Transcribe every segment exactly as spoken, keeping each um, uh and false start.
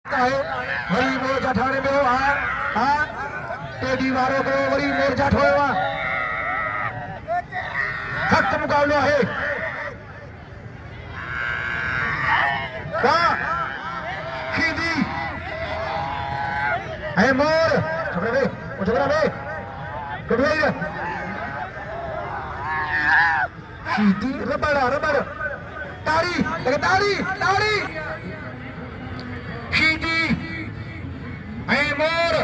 worry मोर्चा ठाणे में हो हाँ हाँ टेडी वारों को वरी मोर्चा ठोए वहाँ सख्त मुकाबला है वाह खीदी है मोर छपरा बे ओ छपरा बे कटवाई रे खीदी रबड़ रबड़ ताड़ी लगे ताड़ी ताड़ी खीदी है मोर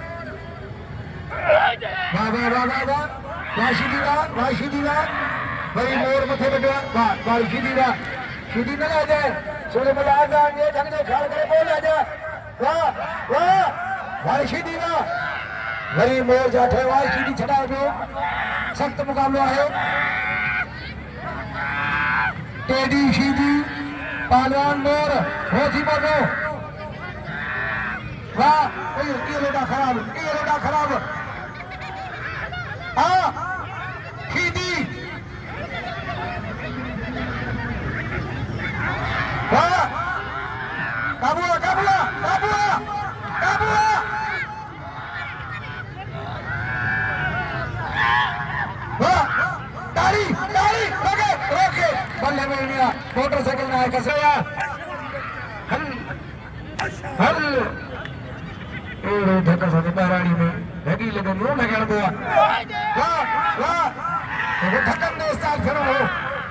वाह वाह वाह वाह वाह वाह शीदी वाह वाह शीदी वाह वही मोर मथे बैठा वाह वाह शीदी वाह शीदी न आ जाए सोले में आ जाए ढंग से खाल करे बोल आ जाए वाह वाह वाह शीदी वाह वही मोर जाठे वाह शीदी छटाए दो सख्त मुकाबला है टेडी शीदी पहलवान मोर होती बोलो वाह ये लोटा खराब ये लोटा खराब हाँ खीदी वाह काबुआ काबुआ काबुआ काबुआ वाह ताड़ी ताड़ी रोके रोके बल्ले में लिया मोटरसाइकिल में आया कसया हल हल ए धक्का साथे बाराड़ी में लगी लगे नो लगाड़ दो वाह वाह वो धक्कन दे साल फिरो हो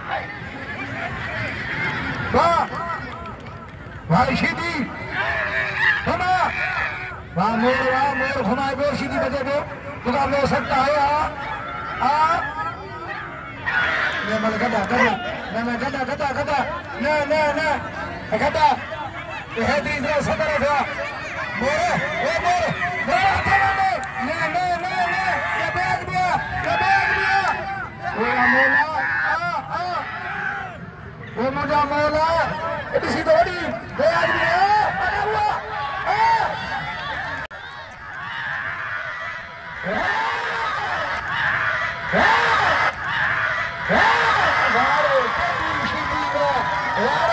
वाह वाह शीदी घुमा वाह मोर वाह मोर घुमाए दो शीदी बजे दो मुकाबला हो सकता है आ आ मैं मल गदा गदा मैं मैं गदा गदा गदा ना ना ना गदा ये है तीसरा सदर था मोर ओ मोर मोर आता है ना ना ना ना ये बैग दिया ये बैग दिया ओ मोला आ आ ओ मुझा मोला इसी दौड़ी बैग दिया अरे हुआ आ वाह वाह